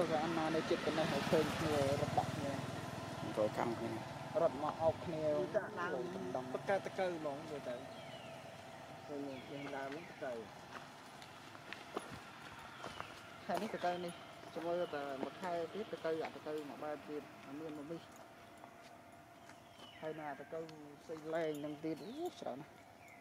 rồi anh này chết cái này khơi người rất bạc nha rồi cam cái rất mà ốc nhiều đồng tất cả tất cả món rồi tới rồi mình làm tất cả hai nít tất cả này cho mọi người một hai tiết tất cả gạt tất cả mà ba tiết miền một mi hay là tất cả xây lên năng tiết sợ này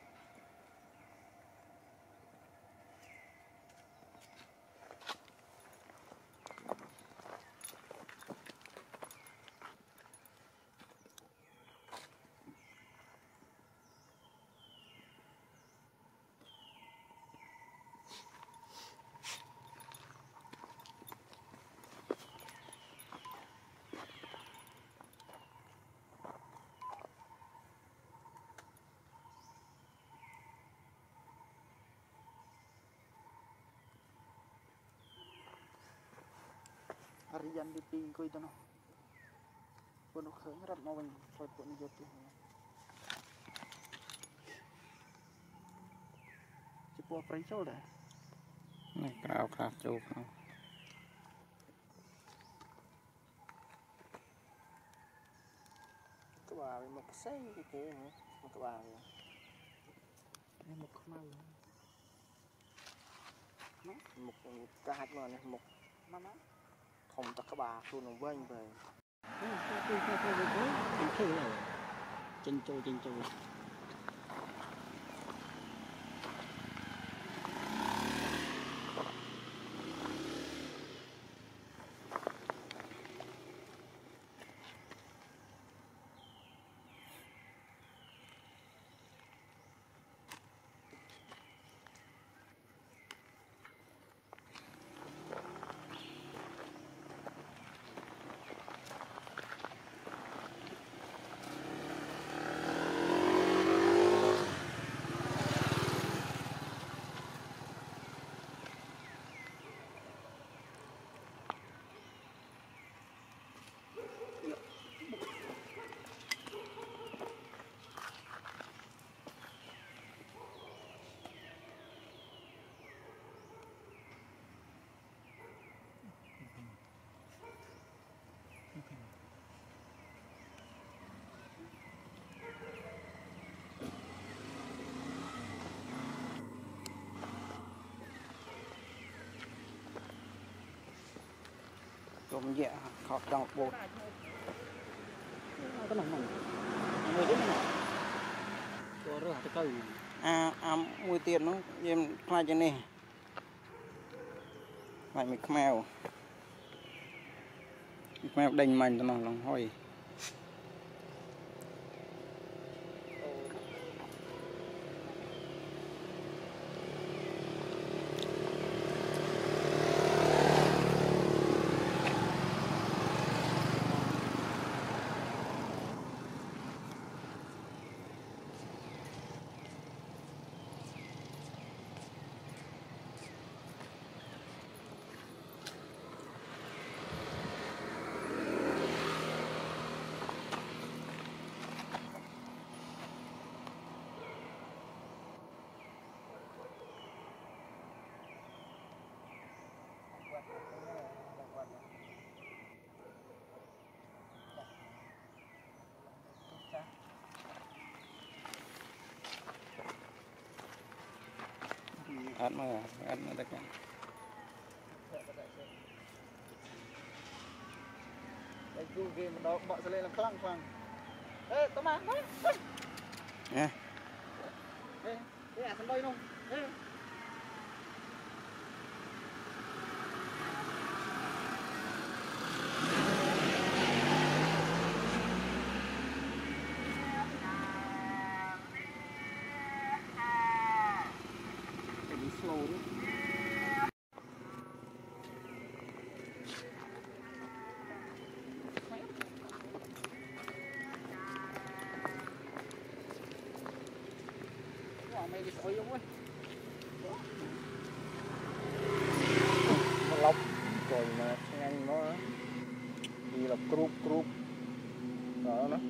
Arian di pingko itu no, penuh kerat mau bang, kalau pun jatuh. Cipu apa itu dah? Này cao cao châu cao. Các bà bị một xây cái kia hả? Các bà này. Đây một con mau. Một cái hạt mà này một má má. Không tất các bà luôn nó vênh về. Cái này. Chân trâu. Cũng dạ, họ trong bột. Cái này người đấy này. Cho rửa cái cây. Mùi tiền nó em khai cho này. Lại mình khmeo. Khmeo đành mạnh cho nó lòng hồi. Ăn mà được không? Đây cứ game đó bọn sẽ lên làm phăng. Ê, Toma, đó. Nè. Ê, cái sân bay không? Ê. Slow đi. Mày bị sỏi không ơi. Nó lóc rồi mà nhanh nó đi là croup đó nó.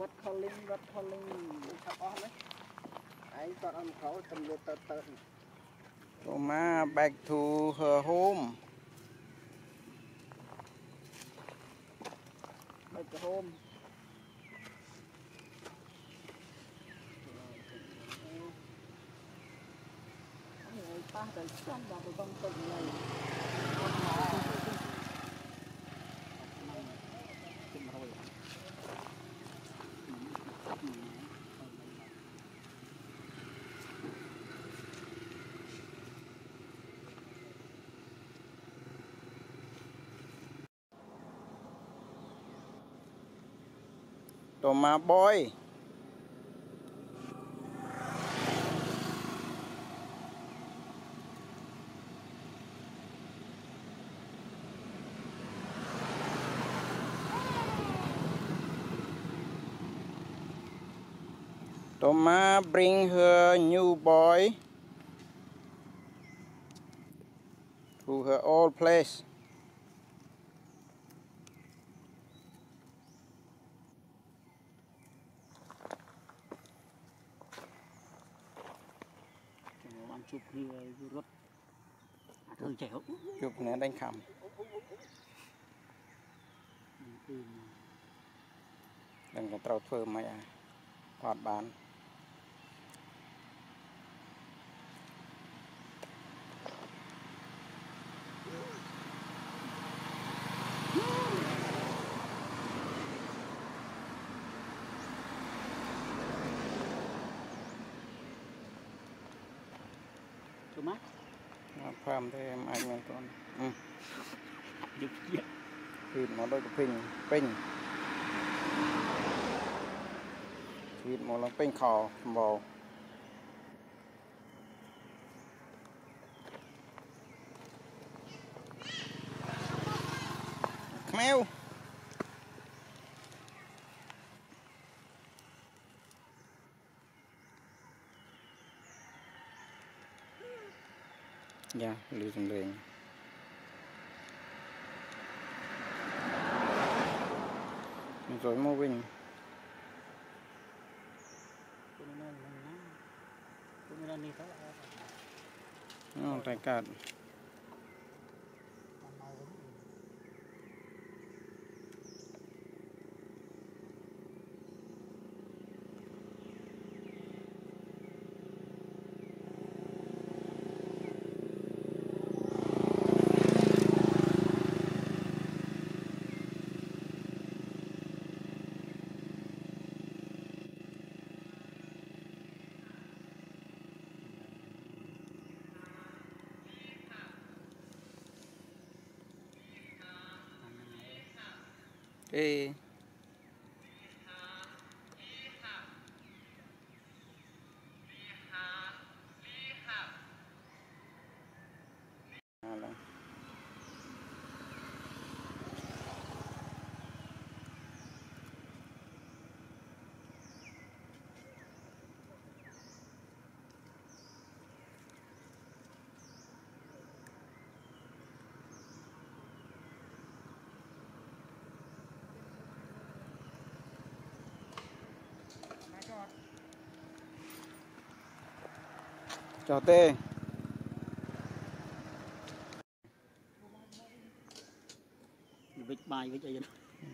vật calling chặt off đấy anh còn ăn khẩu tầm lượt tợt Toma back to her home. back to home. Ta phải chăm vào cái con tụng này. Toma boy. Toma bring her new boy to her old place. Chụp thì rút thường chéo Chụp nè đánh khẩm. Đừng có trâu thơ mày à. Thoát bán. Toma Phàm thì em anh mình con. được chuyện Thịt nó đôi cái pin. Thịt một lần pin khò bò. Mèo. Dạ, lưu dùm lên. Rồi mua bình. Tay cạt. Ê. Chào tê. vịt bài vịt gì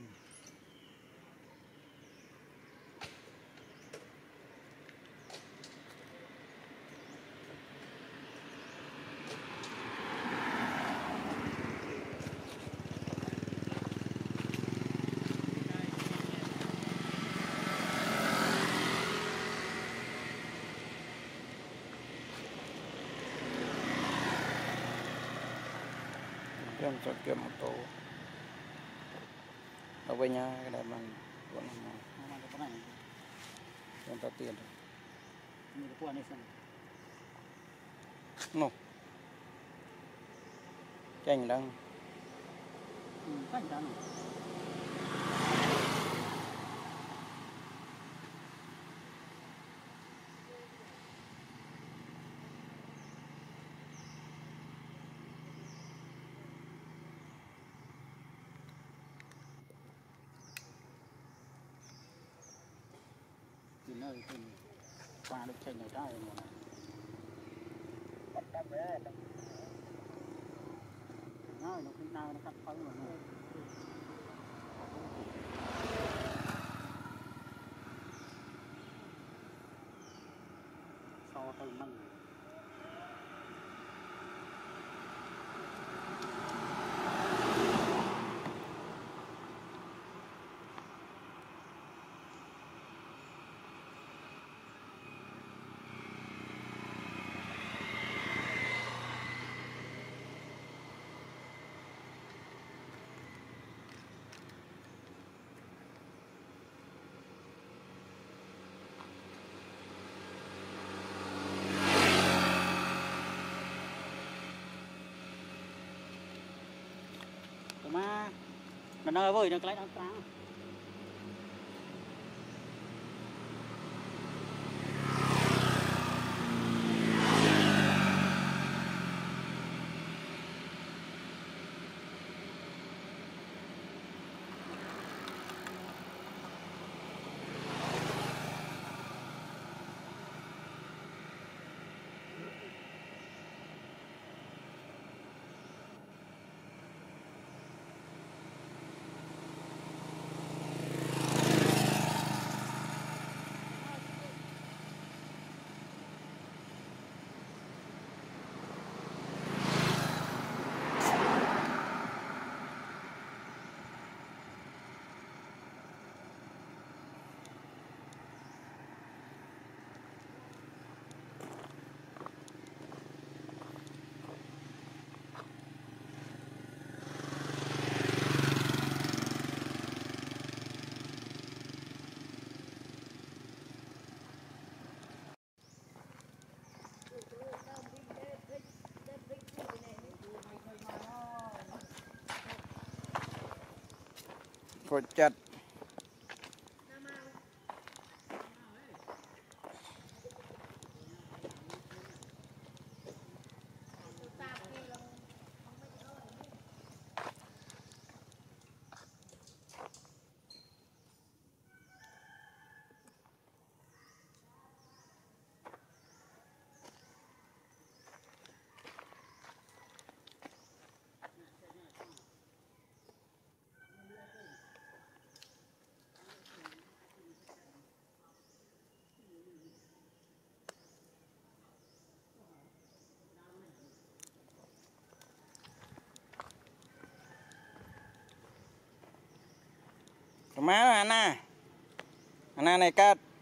Em cho kiếm một tổ. Ở bên nhà cái này bằng bọn này. Em ta tiền rồi. Nô. Chanh đang. Chanh đang. nơi thì qua được trên này trái mà nó khi nào nó cắt phân rồi so từ măng mà nơi với nó cái lấy nó Cột chặt má Anna này cắt